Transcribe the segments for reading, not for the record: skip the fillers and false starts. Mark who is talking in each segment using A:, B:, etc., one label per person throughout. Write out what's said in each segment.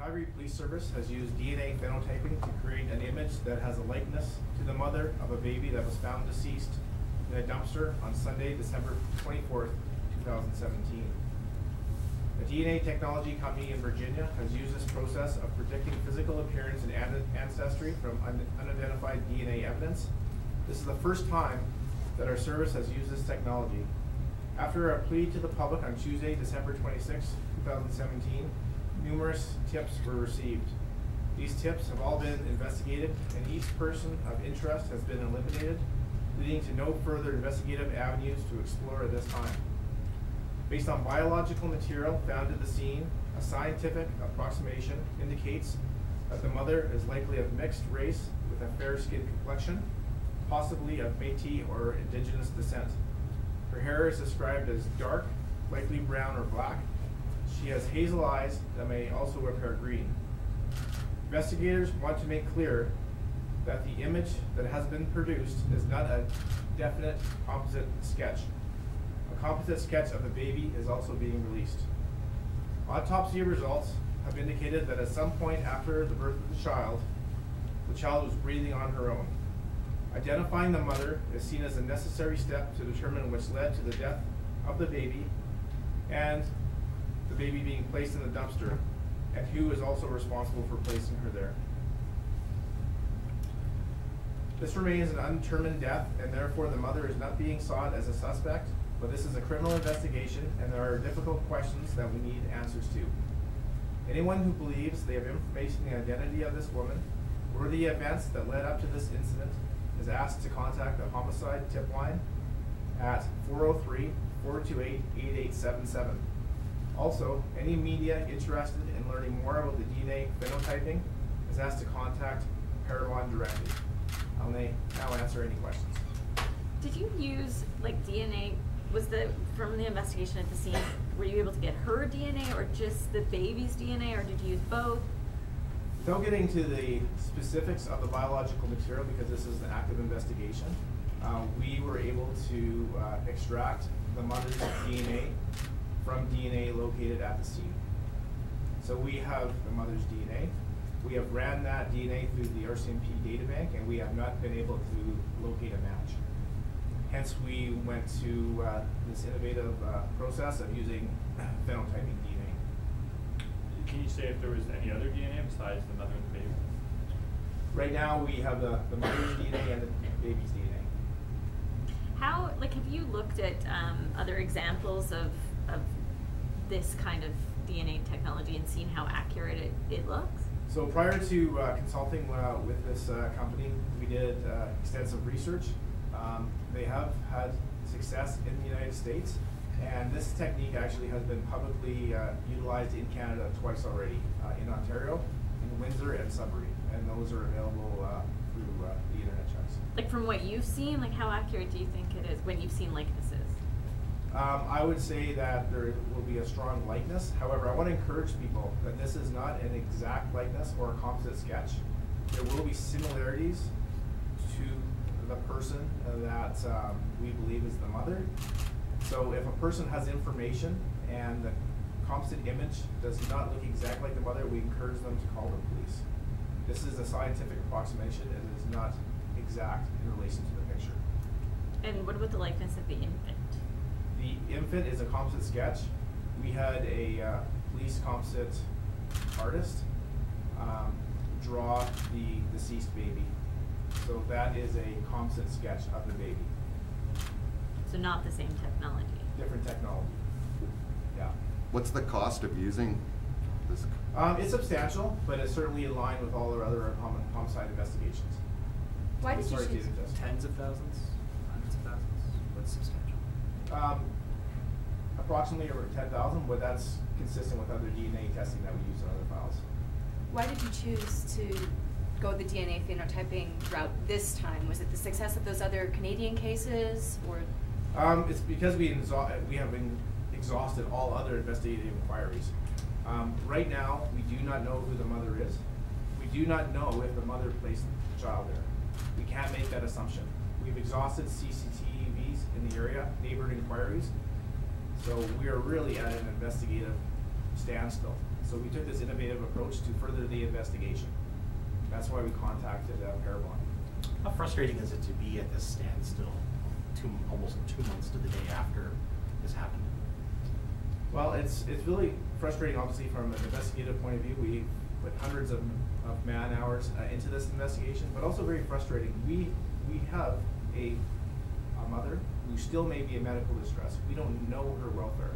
A: Calgary Police Service has used DNA phenotyping to create an image that has a likeness to the mother of a baby that was found deceased in a dumpster on Sunday, December 24th, 2017. A DNA technology company in Virginia has used this process of predicting physical appearance and ancestry from unidentified DNA evidence. This is the first time that our service has used this technology. After a plea to the public on Tuesday, December 26, 2017, numerous tips were received. These tips have all been investigated, and each person of interest has been eliminated, leading to no further investigative avenues to explore at this time. Based on biological material found at the scene, a scientific approximation indicates that the mother is likely of mixed race with a fair-skinned complexion, possibly of Métis or Indigenous descent. Her hair is described as dark, likely brown or black. She has hazel eyes that may also appear green. Investigators want to make clear that the image that has been produced is not a definite composite sketch. A composite sketch of the baby is also being released. Autopsy results have indicated that at some point after the birth of the child was breathing on her own. Identifying the mother is seen as a necessary step to determine which led to the death of the baby and the baby being placed in the dumpster, and who is also responsible for placing her there. This remains an undetermined death, and therefore the mother is not being sought as a suspect, but this is a criminal investigation, and there are difficult questions that we need answers to. Anyone who believes they have information on the identity of this woman or the events that led up to this incident is asked to contact the homicide tip line at 403-428-8877. Also, any media interested in learning more about the DNA phenotyping is asked to contact Parabon directly. I'll now answer any questions.
B: Did you use DNA? From the investigation at the scene, were you able to get her DNA or just the baby's DNA, or did you use both?
A: Without getting to the specifics of the biological material, because this is an active investigation, we were able to extract the mother's DNA from DNA located at the scene. So we have the mother's DNA. We have ran that DNA through the RCMP databank, and we have not been able to locate a match. Hence, we went to this innovative process of using phenotyping DNA.
C: Can you say if there was any other DNA besides the mother and the baby?
A: Right now, we have the mother's DNA and the baby's DNA.
B: How, have you looked at other examples of this kind of DNA technology and seen how accurate it looks?
A: So prior to consulting with this company, we did extensive research. They have had success in the United States, and this technique actually has been publicly utilized in Canada twice already, in Ontario, in Windsor and Sudbury, and those are available through the internet checks.
B: From what you've seen, how accurate do you think it is when you've seen likenesses?
A: I would say that there will be a strong likeness. However, I want to encourage people that this is not an exact likeness or a composite sketch. There will be similarities to the person that we believe is the mother. So if a person has information and the composite image does not look exactly like the mother, we encourage them to call the police. This is a scientific approximation and it is not exact in relation to the picture.
B: And what about the likeness of the infant?
A: The infant is a composite sketch. We had a police composite artist draw the deceased baby. So that is a composite sketch of the baby.
B: So not the same technology?
A: Different technology, yeah.
D: What's the cost of using this?
A: It's substantial, but it's certainly in line with all our other homicide investigations.
E: Why did you choose
F: tens of thousands, hundreds of thousands? What's substantial?
A: Approximately over 10,000, but that's consistent with other DNA testing that we use in other files.
E: Why did you choose to go the DNA phenotyping route this time? Was it the success of those other Canadian cases, or?
A: It's because we have exhausted all other investigative inquiries. Right now, we do not know who the mother is. We do not know if the mother placed the child there. We can't make that assumption. We've exhausted CCTVs in the area, neighboring inquiries. So we are really at an investigative standstill. So we took this innovative approach to further the investigation. That's why we contacted Parabon.
G: How frustrating is it to be at this standstill almost 2 months to the day after this happened?
A: Well, it's really frustrating, obviously, from an investigative point of view. We put hundreds of man hours into this investigation, but also very frustrating. We have a mother who still may be in medical distress. We don't know her welfare.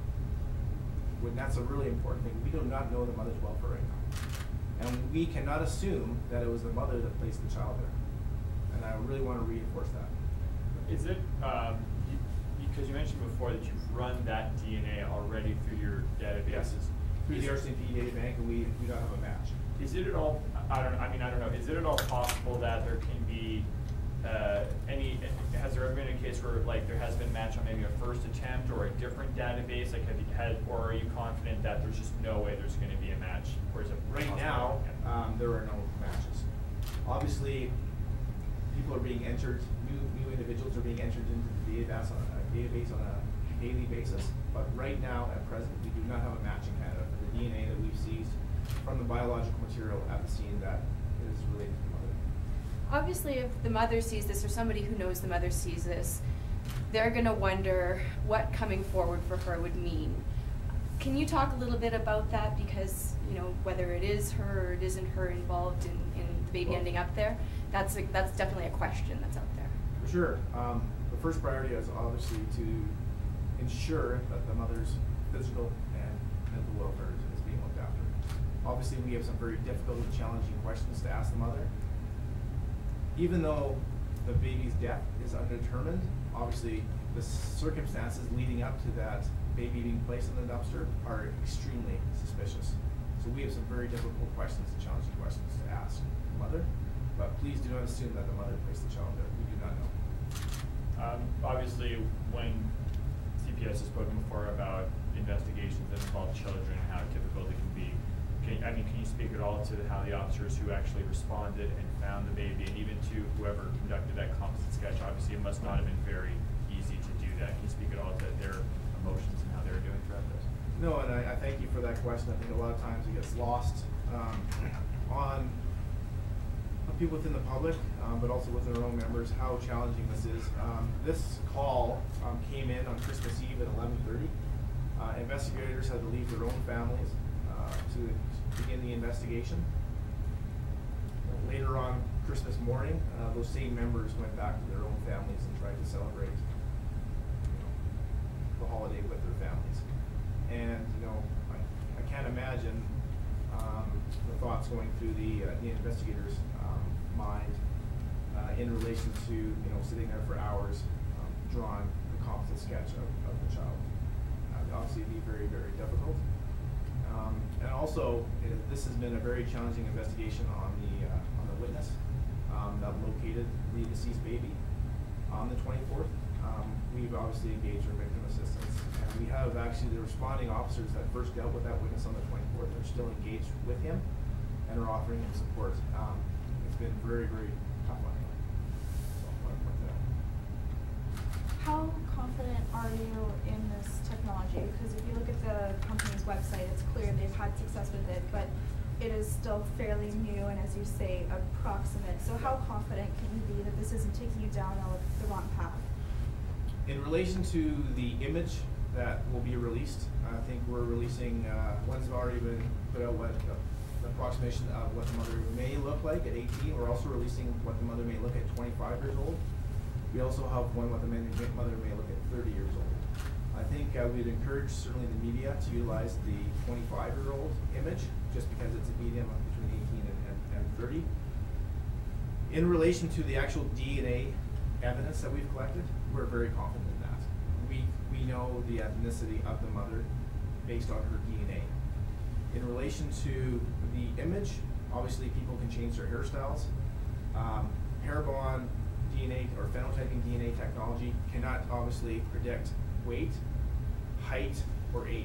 A: That's a really important thing. We do not know the mother's welfare right now. And we cannot assume that it was the mother that placed the child there. And I really want to reinforce that.
C: Is it, because you mentioned before that you've run that DNA already through your databases?
A: Yes, through the RCMP data bank, and we don't have a match.
C: Is it at all, I don't know, is it at all possible that there can be has there ever been a case where like there has been a match on maybe a first attempt or a different database? Like or are you confident that there's just no way there's going to be a match? Or is it
A: right now, there are no matches. Obviously, people are being entered, new individuals are being entered into the database on a daily basis. But right now, at present, we do not have a match in Canada for the DNA that we've seized from the biological material at the scene that is related to the mother.
E: Obviously, if the mother sees this, or somebody who knows the mother sees this, they're going to wonder what coming forward for her would mean. Can you talk a little bit about that? Because, you know, whether it is her or it isn't her involved in the baby ending up there, that's definitely a question that's out there.
A: For sure. The first priority is obviously to ensure that the mother's physical and mental welfare is being looked after. Obviously, we have some very difficult and challenging questions to ask the mother. Even though the baby's death is undetermined, obviously the circumstances leading up to that baby being placed in the dumpster are extremely suspicious. So we have some very difficult questions and challenging questions to ask the mother, but please do not assume that the mother placed the child there. We do not know.
C: Obviously, when CPS has spoken before about investigations that involve children and how difficult it can be, can you speak at all to how the officers who actually responded and found the baby, and even to whoever conducted that composite sketch? Obviously, it must not have been very easy to do that. Can you speak at all to their emotions and how they were doing throughout this?
A: No, and I thank you for that question. I think a lot of times it gets lost on people within the public, but also within our own members, how challenging this is. This call came in on Christmas Eve at 11:30. Investigators had to leave their own families to begin the investigation. Later on Christmas morning, those same members went back to their own families and tried to celebrate the holiday with their families. And I can't imagine the thoughts going through the investigators' mind in relation to sitting there for hours drawing the composite sketch of the child. Obviously, it'd be very, very difficult. And also, this has been a very challenging investigation on the witness that located the deceased baby on the 24th. We've obviously engaged our victim assistance, and we have actually the responding officers that first dealt with that witness on the 24th are still engaged with him and are offering him support. It's been very, very tough on him. So I want to point that out.
H: How confident are you in this technology? Because if you look at the company's website, it's clear they've had success with it, but it is still fairly new and, as you say, approximate. So how confident can you be that this isn't taking you down the wrong path?
A: In relation to the image that will be released, I think we're releasing, one's already been put out, an approximation of what the mother may look like at 18. We're also releasing what the mother may look at 25 years old. We also have one what the mother may look at 30 years old. I think we'd encourage certainly the media to utilize the 25-year-old image, just because it's a medium of between 18 and 30. In relation to the actual DNA evidence that we've collected, we're very confident in that. We know the ethnicity of the mother based on her DNA. In relation to the image, obviously people can change their hairstyles. Parabon DNA or phenotyping DNA technology cannot obviously predict weight, height, or age.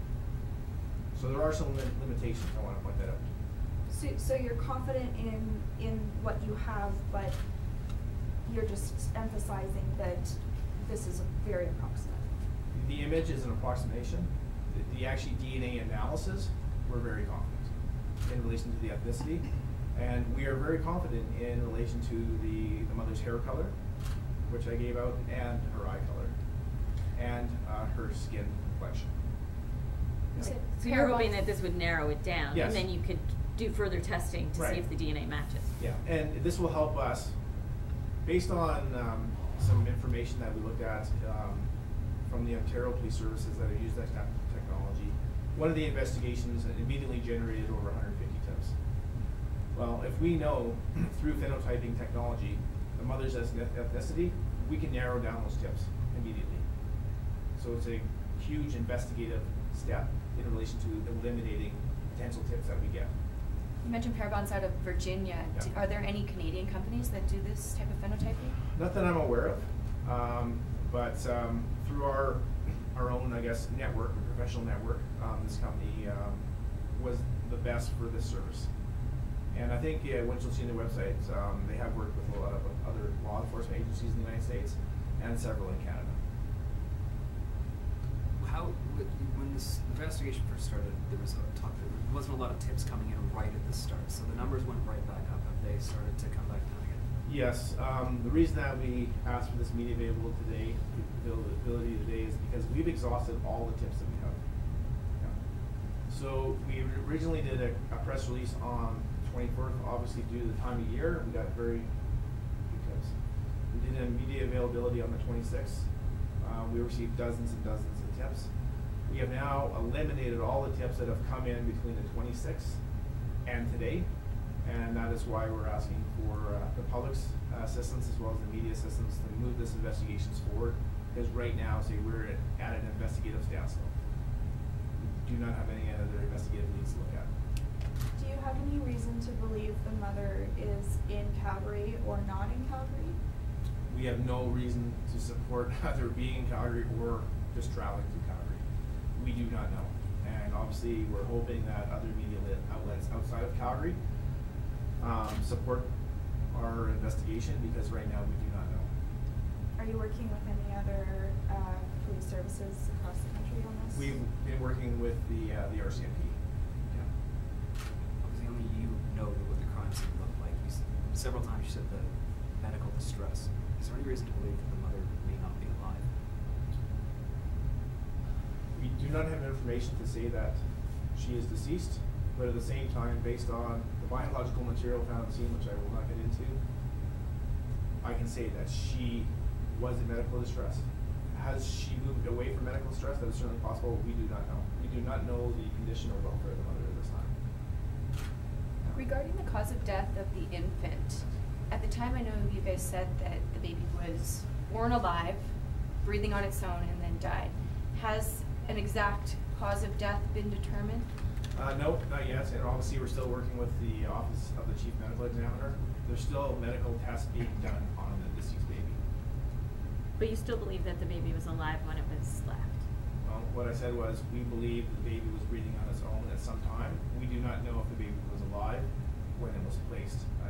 A: So there are some limitations. I want to point that out.
H: So you're confident in what you have, but you're just emphasizing that this is very approximate.
A: The image is an approximation. the actually DNA analysis, we're very confident in relation to the ethnicity. And we are very confident in relation to the mother's hair color, which I gave out, and her eye color, and her skin complexion.
E: You said
B: So you're hoping
E: Parabon-
B: that this would narrow it down,
A: Yes.
B: and then you could do further testing to
A: Right.
B: see if the DNA matches.
A: Yeah, and this will help us, based on some information that we looked at from the Ontario Police Services that have used that technology. One of the investigations immediately generated over 150 tips. Well, if we know through phenotyping technology the mother's ethnicity, we can narrow down those tips immediately. So it's a huge investigative step in relation to eliminating potential tips that we get.
E: You mentioned Parabon's out of Virginia.
A: Yeah.
E: Are there any Canadian companies that do this type of phenotyping?
A: Not that I'm aware of, but through our own, I guess, network, a professional network, this company was the best for this service. And I think once you'll see on the website, they have worked with a lot of other law enforcement agencies in the United States and several in Canada.
F: When this investigation first started, there was wasn't a lot of tips coming in right at the start, so the numbers went right back up. Have they started to come back down again?
A: Yes, the reason that we asked for this media availability today is because we've exhausted all the tips that we have. Yeah. So we originally did a press release on 24th, obviously due to the time of year, we got very few tips. We did a media availability on the 26th. We received dozens and dozens of tips. We have now eliminated all the tips that have come in between the 26th and today, and that is why we're asking for the public's assistance as well as the media assistance to move this investigations forward, because right now, say, we're at an investigative standstill. We do not have any other investigative leads to look at.
H: Do you have any reason to believe the mother is in Calgary or not in Calgary?
A: We have no reason to support either being in Calgary or just traveling through Calgary. We do not know. And obviously, we're hoping that other media outlets outside of Calgary support our investigation, because right now we do not know.
H: Are you working with any other police services across the country on this?
A: We've been working with the RCMP. Yeah.
F: Obviously, only you know what the crime scene looked like. Several times you said the medical distress. Is there any reason to believe that the mother may not be alive?
A: We do not have information to say that she is deceased, but at the same time, based on the biological material found at the scene, which I will not get into, I can say that she was in medical distress. Has she moved away from medical distress? That is certainly possible. We do not know. We do not know the condition or welfare of the mother at this time.
E: Regarding the cause of death of the infant, at the time I know you guys said that the baby was born alive, breathing on its own, and then died. Has an exact cause of death been determined?
A: No, not yet, and obviously we're still working with the Office of the Chief Medical Examiner. There's still medical tests being done on the deceased baby.
B: But you still believe that the baby was alive when it was left?
A: Well, what I said was, we believe the baby was breathing on its own at some time. We do not know if the baby was alive when it was placed